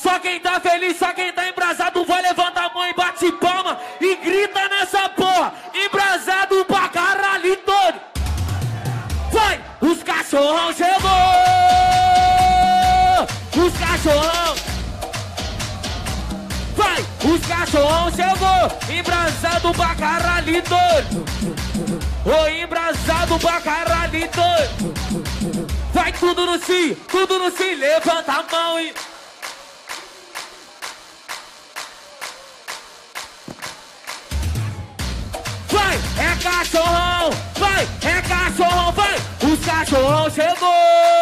Só quem tá feliz, só quem tá embrasado vai levantar a mão e bate palma e grita nessa porra. Embrasado pra caralho todo. Vai, os cachorrão chegou. Os cachorrão. Vai, os cachorrão chegou. Embrasado pra caralho todo. Ô, embrasado pra caralho todo. Vai tudo no si, levanta a mão e... Vai, é cachorrão, vai, é cachorrão, vai. Os cachorrão chegou.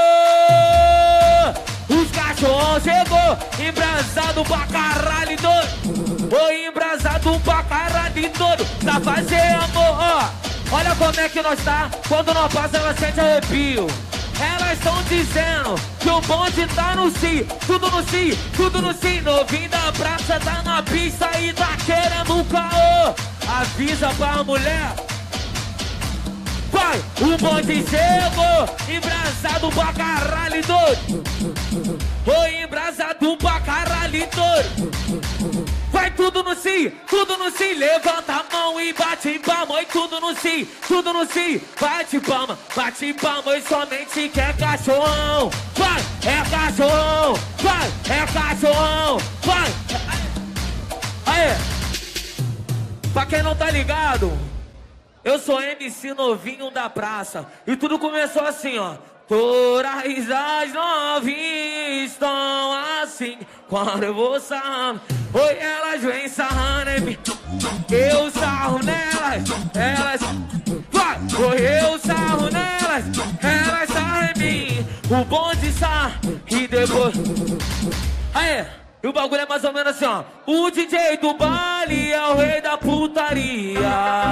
Os cachorrão chegou. Embrasado pra caralho todo. Ô, embrasado pra caralho todo. Tá fazendo amor, ó. Olha como é que nós tá. Quando nós passa, ela sente arrepio. Elas estão dizendo que o bonde tá no si. Tudo no si, tudo no si. Novinho da praça tá na pista e tá querendo caô. Avisa pra mulher. Vai, o bonde chegou. Embrasado pra caralho todo. Ô, embrasado pra caralho todo. Vai tudo no si, levanta a mão e bate palma. E tudo no si, bate palma e somente quer cachorrão. Vai, é cachorrão, vai, é cachorrão, vai. Aê, pra quem não tá ligado, eu sou MC novinho da praça. E tudo começou assim, ó. Todas as novinhas estão assim quando eu vou sarrando. Oi, elas vêm sarrando em mim. Eu sarro nelas, elas... Vai! Oi, eu sarro nelas, elas sarram em mim. O bonde sarra e depois... Aê! E o bagulho é mais ou menos assim, ó. O DJ do baile é o rei da putaria.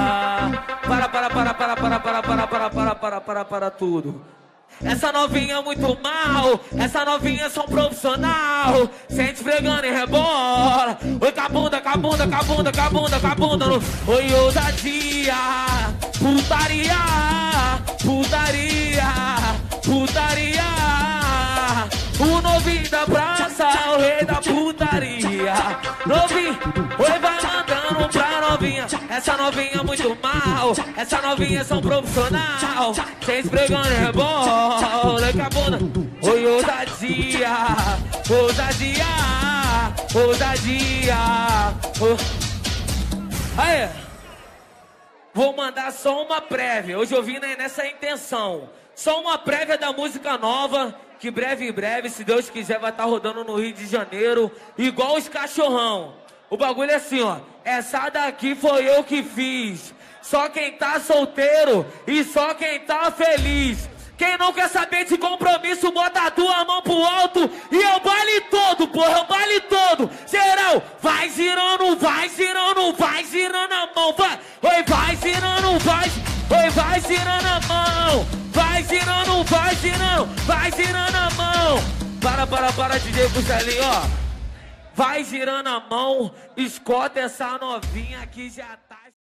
Para tudo. Essa novinha é muito mal, essa novinha é só um profissional. Sente esfregando e rebola. Oi, cabunda, cabunda, cabunda, cabunda, cabunda. Oi, ousadia, putaria, putaria, putaria. O novinho da praça é o rei da putaria. Novinho, oi, vai mandando pra novinha. Essa novinha é muito mal, essa novinha é só um profissional. Sem esfregando e rebola, cabuna. Oi, ousadia, ousadia, ousadia. Aí, vou mandar só uma prévia. Hoje eu vim nessa intenção. Só uma prévia da música nova, que breve em breve, se Deus quiser, vai estar rodando no Rio de Janeiro, igual os cachorrão. O bagulho é assim, ó. Essa daqui foi eu que fiz. Só quem tá solteiro e só quem tá feliz. Quem não quer saber de compromisso, bota a tua mão pro alto e é o baile todo, porra, é o baile todo. Geral, vai girando, vai girando, vai girando a mão, vai. Oi, vai girando, vai. Oi, vai girando a mão. Vai girando, vai girando, vai girando a mão. Para, DJ Puxelinho, ó. Vai girando a mão, escota essa novinha que já tá...